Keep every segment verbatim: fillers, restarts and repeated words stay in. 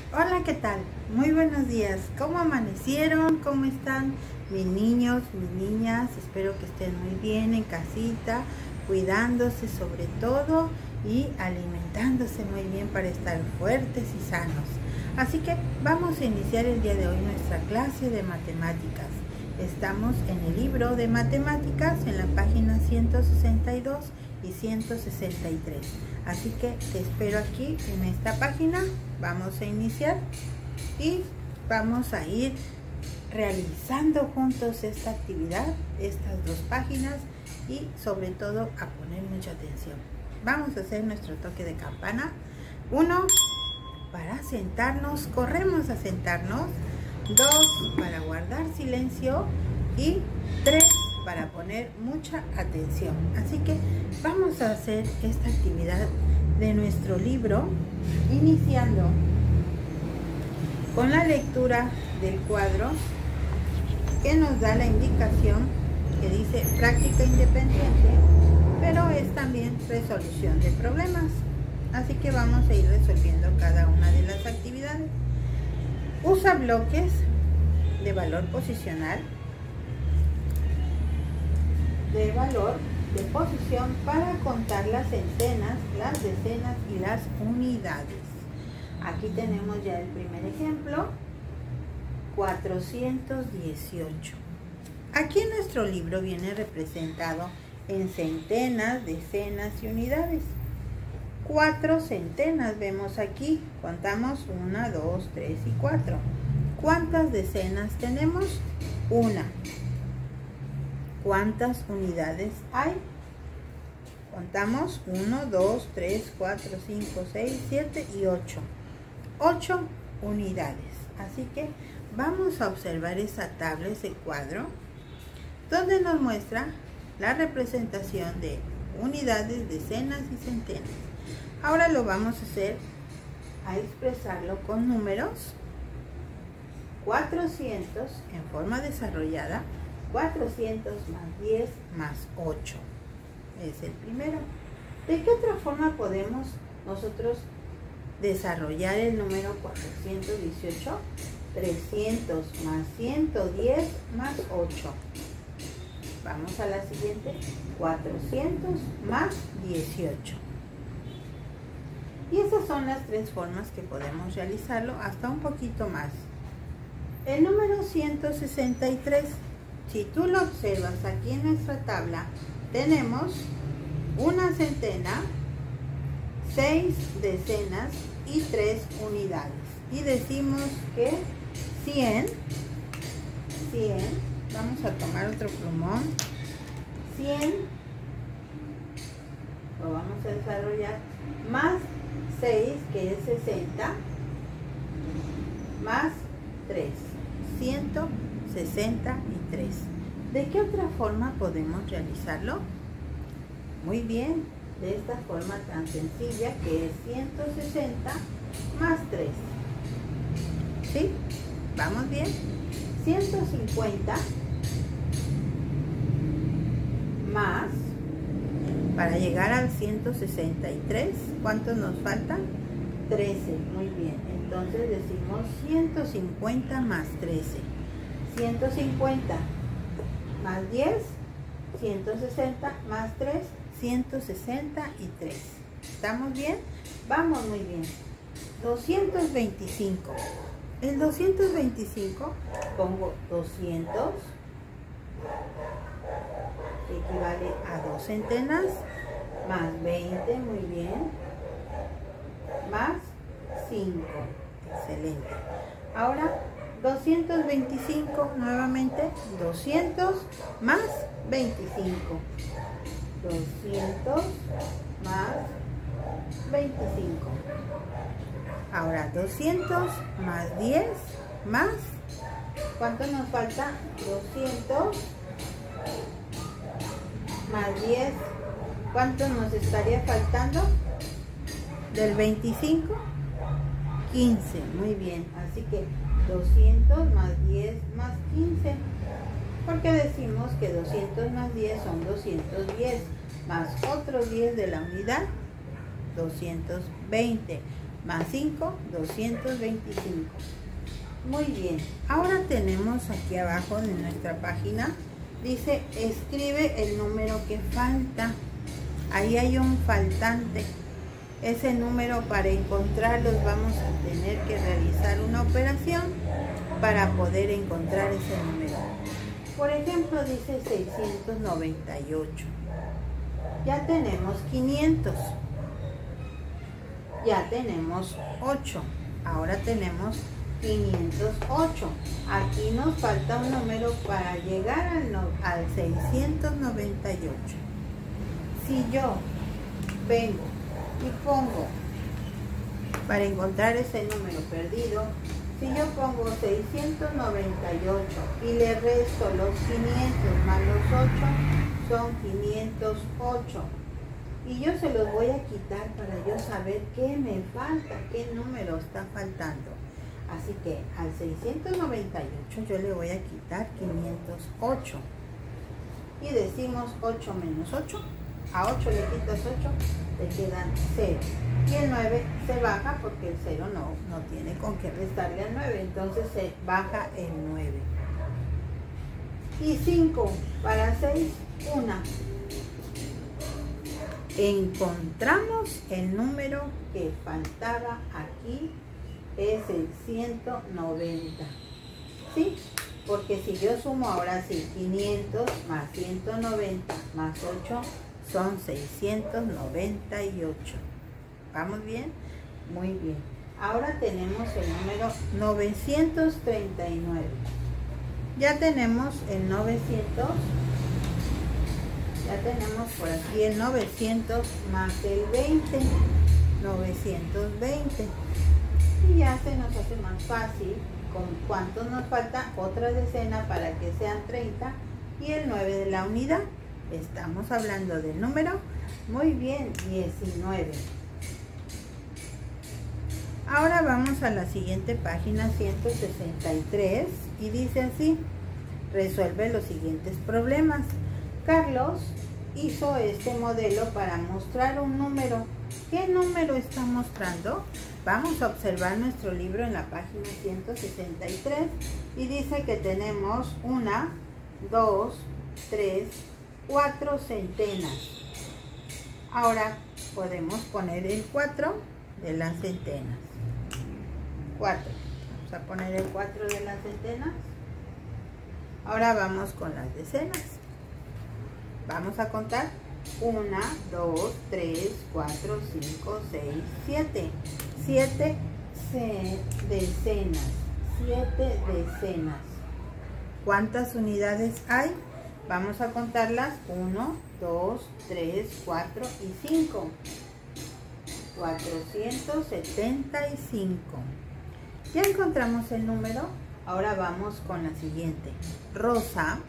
Hola, ¿qué tal? Muy buenos días. ¿Cómo amanecieron? ¿Cómo están mis niños, mis niñas? Espero que estén muy bien en casita, cuidándose sobre todo y alimentándose muy bien para estar fuertes y sanos. Así que vamos a iniciar el día de hoy nuestra clase de matemáticas. Estamos en el libro de matemáticas en la página ciento sesenta y dos y ciento sesenta y tres. Así que te espero aquí en esta página. Vamos a iniciar y vamos a ir realizando juntos esta actividad, estas dos páginas, y sobre todo a poner mucha atención. Vamos a hacer nuestro toque de campana. Uno, para sentarnos, corremos a sentarnos. Dos, para guardar silencio. Y tres, para poner mucha atención. Así que vamos a hacer esta actividad de nuestro libro, iniciando con la lectura del cuadro que nos da la indicación que dice práctica independiente, pero es también resolución de problemas. Así que vamos a ir resolviendo cada una de las actividades. Usa bloques de valor posicional, de valor de posición para contar las centenas, las decenas y las unidades. Aquí tenemos ya el primer ejemplo, cuatrocientos dieciocho. Aquí en nuestro libro viene representado en centenas, decenas y unidades. Cuatro centenas vemos aquí, contamos una, dos, tres y cuatro. ¿Cuántas decenas tenemos? Una. ¿Cuántas unidades hay? Contamos uno, dos, tres, cuatro, cinco, seis, siete y ocho. ocho unidades. Así que vamos a observar esa tabla, ese cuadro, donde nos muestra la representación de unidades, decenas y centenas. Ahora lo vamos a hacer, a expresarlo con números. cuatrocientos en forma desarrollada. cuatrocientos más diez más ocho es el primero. ¿De qué otra forma podemos nosotros desarrollar el número cuatrocientos dieciocho? trescientos más ciento diez más ocho. Vamos a la siguiente. cuatrocientos más dieciocho. Y esas son las tres formas que podemos realizarlo, hasta un poquito más. El número ciento sesenta y tres, si tú lo observas aquí en nuestra tabla, tenemos una centena, seis decenas y tres unidades. Y decimos que cien, cien, vamos a tomar otro plumón, cien, lo vamos a desarrollar, más seis, que es sesenta, más tres, ciento sesenta y tres. ¿De qué otra forma podemos realizarlo? Muy bien, de esta forma tan sencilla, que es ciento sesenta más tres. ¿Sí? ¿Vamos bien? ciento cincuenta más, para llegar al ciento sesenta y tres, ¿cuántos nos faltan? trece, muy bien. Entonces decimos ciento cincuenta más trece. ciento cincuenta más diez, ciento sesenta más tres, ciento sesenta y tres. ¿Estamos bien? Vamos muy bien. doscientos veinticinco. El doscientos veinticinco, pongo doscientos, que equivale a dos centenas, más veinte, muy bien, más cinco. Excelente. Ahora doscientos veinticinco, nuevamente, doscientos más veinticinco. doscientos más veinticinco. Ahora doscientos más diez más, ¿cuánto nos falta? doscientos más diez, ¿cuánto nos estaría faltando? Del veinticinco, quince, muy bien. Así que doscientos más diez más quince, porque decimos que doscientos más diez son doscientos diez, más otros diez de la unidad, doscientos veinte. más cinco, doscientos veinticinco. Muy bien, ahora tenemos aquí abajo de nuestra página, dice escribe el número que falta. Ahí hay un faltante. Ese número, para encontrarlos vamos a tener que realizar una operación para poder encontrar ese número. Por ejemplo, dice seiscientos noventa y ocho. Ya tenemos quinientos. Ya tenemos ocho. Ahora tenemos quinientos ocho. Aquí nos falta un número para llegar al, no, al seiscientos noventa y ocho. Si yo vengo y pongo, para encontrar ese número perdido, si yo pongo seiscientos noventa y ocho y le resto los quinientos más los ocho, son quinientos ocho. Y yo se los voy a quitar para yo saber qué me falta, qué número está faltando. Así que al seiscientos noventa y ocho yo le voy a quitar quinientos ocho. Y decimos ocho menos ocho. A ocho le quitas ocho, te quedan cero. Y el nueve se baja porque el cero no, no tiene con qué restarle al nueve. Entonces se baja el nueve. Y cinco para seis, una. Encontramos el número que faltaba aquí, es el ciento noventa. ¿Sí? Porque si yo sumo ahora sí, quinientos más ciento noventa más ocho, son seiscientos noventa y ocho. ¿Vamos bien? Muy bien. Ahora tenemos el número novecientos treinta y nueve. Ya tenemos el novecientos. Ya tenemos por aquí el novecientos más el veinte. novecientos veinte. Y ya se nos hace más fácil. ¿Con cuánto nos falta? Otra decena para que sean treinta. Y el nueve de la unidad. Estamos hablando del número, muy bien, diecinueve. Ahora vamos a la siguiente página, ciento sesenta y tres, y dice así: resuelve los siguientes problemas. Carlos hizo este modelo para mostrar un número. ¿Qué número está mostrando? Vamos a observar nuestro libro en la página ciento sesenta y tres y dice que tenemos una, dos, tres, cuatro centenas. Ahora podemos poner el cuatro de las centenas. cuatro. Vamos a poner el cuatro de las centenas. Ahora vamos con las decenas. Vamos a contar. una, dos, tres, cuatro, cinco, seis, siete. siete decenas. siete decenas. ¿Cuántas unidades hay? Vamos a contarlas. uno, dos, tres, cuatro y cinco. cuatrocientos setenta y cinco. Ya encontramos el número. Ahora vamos con la siguiente. Rosa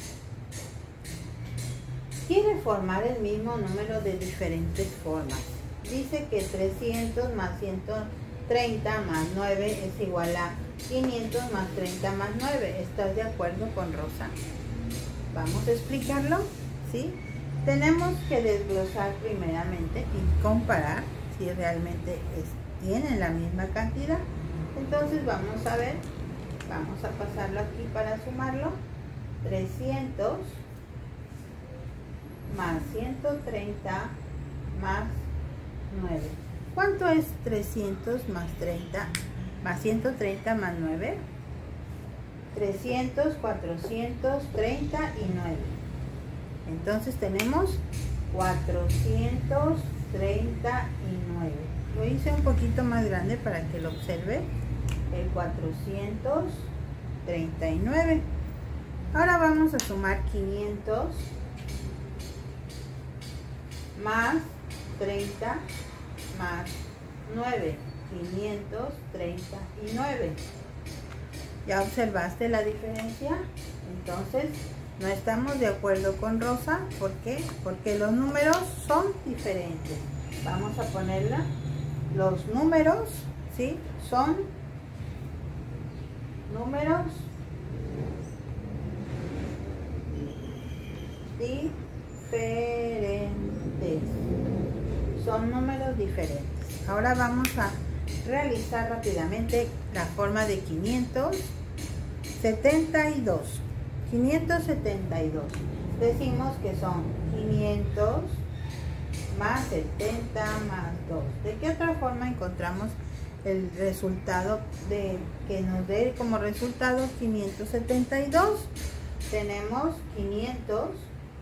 quiere formar el mismo número de diferentes formas. Dice que trescientos más ciento treinta más nueve es igual a quinientos más treinta más nueve. ¿Estás de acuerdo con Rosa? Vamos a explicarlo, ¿sí? Tenemos que desglosar primeramente y comparar si realmente es, tienen la misma cantidad. Entonces vamos a ver, vamos a pasarlo aquí para sumarlo. trescientos más ciento treinta más nueve. ¿Cuánto es trescientos más treinta más ciento treinta más nueve? trescientos, cuatrocientos treinta y nueve. Entonces tenemos cuatrocientos treinta y nueve. Lo hice un poquito más grande para que lo observe. El cuatrocientos treinta y nueve. Ahora vamos a sumar quinientos más treinta más nueve. quinientos treinta y nueve. ¿Ya observaste la diferencia? Entonces, no estamos de acuerdo con Rosa. ¿Por qué? Porque los números son diferentes. Vamos a ponerla. Los números, ¿sí? Son números diferentes. Son números diferentes. Ahora vamos a realizar rápidamente la forma de quinientos setenta y dos. quinientos setenta y dos. Decimos que son quinientos más setenta más dos. ¿De qué otra forma encontramos el resultado de que nos dé como resultado quinientos setenta y dos? Tenemos quinientos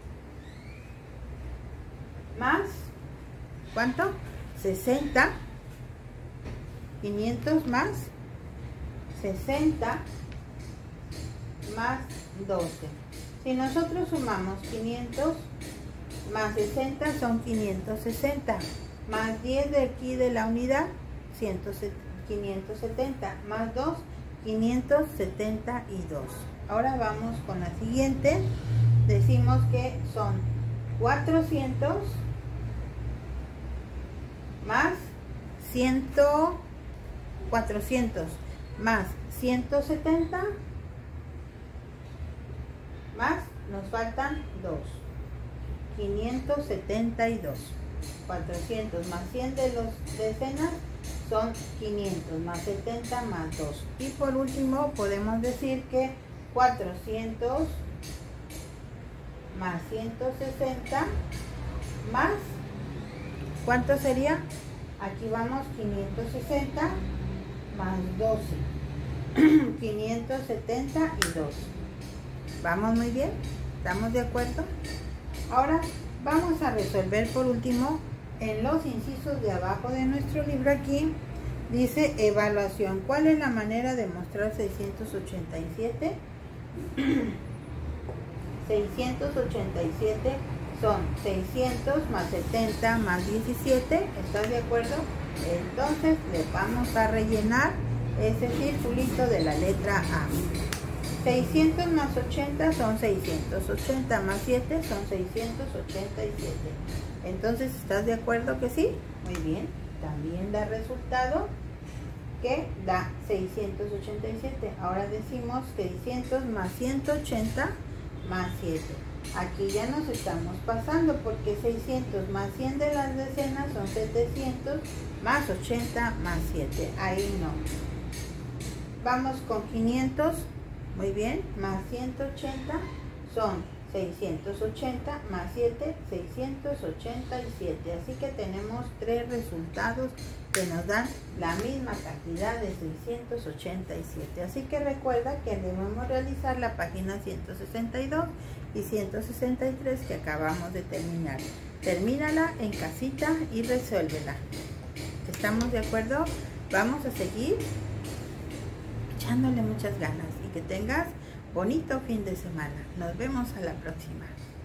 más, ¿cuánto? sesenta. quinientos más sesenta más doce. Si nosotros sumamos quinientos más sesenta son quinientos sesenta, más diez de aquí de la unidad, quinientos setenta, más dos, quinientos setenta y dos. Ahora vamos con la siguiente. Decimos que son cuatrocientos más cien, cuatrocientos más ciento setenta más, nos faltan dos, quinientos setenta y dos. cuatrocientos más cien de los decenas son quinientos, más setenta más dos. Y por último podemos decir que cuatrocientos más ciento sesenta más, ¿cuánto sería? Aquí vamos quinientos sesenta más doce, quinientos setenta y dos. ¿Vamos muy bien? ¿Estamos de acuerdo? Ahora vamos a resolver por último en los incisos de abajo de nuestro libro. Aquí dice evaluación. ¿Cuál es la manera de mostrar seiscientos ochenta y siete? seiscientos ochenta y siete son seiscientos más setenta más diecisiete. ¿Estás de acuerdo? Entonces le vamos a rellenar ese circulito de la letra A. seiscientos más ochenta son seiscientos ochenta, más siete son seiscientos ochenta y siete. Entonces, ¿estás de acuerdo que sí? Muy bien. También da resultado que da seiscientos ochenta y siete. Ahora decimos seiscientos más ciento ochenta más siete. Aquí ya nos estamos pasando porque seiscientos más cien de las decenas son setecientos más ochenta más siete. Ahí no. Vamos con quinientos. Muy bien, más ciento ochenta son seiscientos ochenta más siete, seiscientos ochenta y siete. Así que tenemos tres resultados que nos dan la misma cantidad de seiscientos ochenta y siete. Así que recuerda que debemos realizar la página ciento sesenta y dos y ciento sesenta y tres que acabamos de terminar. Termínala en casita y resuélvela. ¿Estamos de acuerdo? Vamos a seguir echándole muchas ganas y que tengas bonito fin de semana. Nos vemos a la próxima.